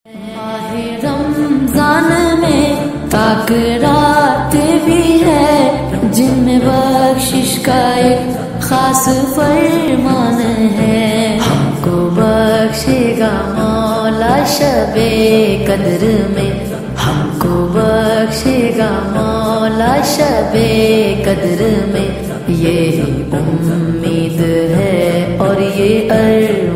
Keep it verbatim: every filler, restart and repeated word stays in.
माहे रमजान में ताक रात भी है, जिनमें बख्शिश का एक खास फरमान है। हमको बख्शेगा मौला शबे कद्र में, हमको बख्शेगा मौला शबे कद्र में। यही उम्मीद है और ये अर्ज़